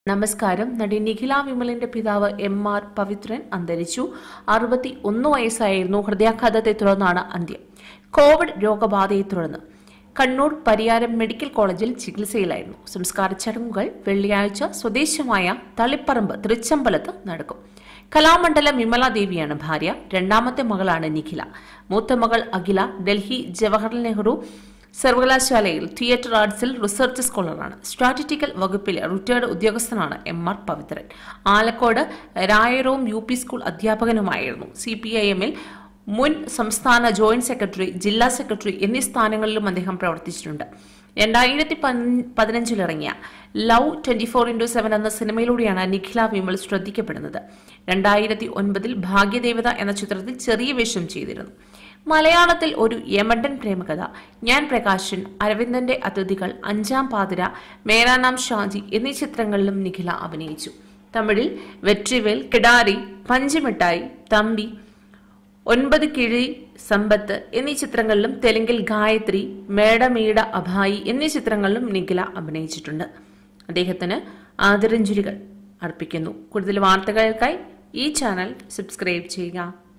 നമസ്കാരം. നടി നിഖില വിമലിന്റെ പിതാവ് എം.ആർ. പവിത്രൻ അന്തരിച്ചു. 61 വയസ്സായിരുന്നു. ഹൃദയാഘാതത്തെ തുടർന്നാണ് അന്ത്യം. കോവിഡ് രോഗബാധയെ തുടർന്ന് കണ്ണൂർ പരിയാരം മെഡിക്കൽ കോളേജിൽ ചികിത്സയിലായിരുന്നു. സംസ്കാര ചടങ്ങുകൾ വെള്ളിയാഴ്ച സ്വദേശമായ തളിപ്പറമ്പ് തൃച്ചമ്പലത്ത് നടക്കും. കലാമണ്ഡലം വിമല ദേവിയാണ് ഭാര്യ. രണ്ടാമത്തെ മകളാണ് നിഖില. മൂത്ത മകൾ അഖില ഡൽഹി ജവഹർലാൽ നെഹ്റു സർവകലാശാലയിൽ തിയേറ്റർ ആർട്സിൽ റിസർച്ച് സ്കോളറാണ്. സ്ട്രാറ്റജിക്കൽ വകുപ്പിലെ റിട്ടയർഡ് ഉദ്യോഗസ്ഥനാണ് M R. Pavithran. Alakode Rayarom UP school അധ്യാപകനുമായിരുന്നു. CPIMൽ മുൻ സംസ്ഥാന ജോയിന്റ് സെക്രട്ടറി, ജില്ലാ സെക്രട്ടറി എന്നീ സ്ഥാനങ്ങളിലും അദ്ദേഹം പ്രവർത്തിച്ചിട്ടുണ്ട്. 2015 ഇറങ്ങിയ ലവ് 24x7 എന്ന സിനിമയിലൂടെയാണ് നിഖില വിമൽ ശ്രദ്ധിക്കപ്പെടുന്നത്. 2009 ഭാഗ്യദേവത എന്ന ചിത്രത്തിൽ ചെറിയ വേഷം ചെയ്തിരുന്നു. മലയാളത്തിൽ ഒരു യമണ്ടൻ പ്രേമകഥ, ഞാൻ പ്രകാശൻ, അരവിന്ദന്റെ അതിഥികൾ, അഞ്ചാം പാതിര, മേരാ നാം ഷാജി എന്നീ ചിത്രങ്ങളിലും നിഖില അഭിനയിച്ചു. തമിഴിൽ വെട്രിവേൽ, കിടാരി, പഞ്ചമിഠായി, തമ്പി, 9 കിഴി, സമ്പത്ത് എന്നീ ചിത്രങ്ങളിലും, തെലുങ്കിൽ ഗായത്രി, മേടമീട അഭായി എന്നീ ചിത്രങ്ങളിലും നിഖില അഭിനയിച്ചിട്ടുണ്ട്. അദ്ദേഹത്തിന് ആദരാഞ്ജലികൾ അർപ്പിക്കുന്നു. കൂടുതൽ വാർത്തകൾക്കായി ഈ ചാനൽ സബ്സ്ക്രൈബ് ചെയ്യുക.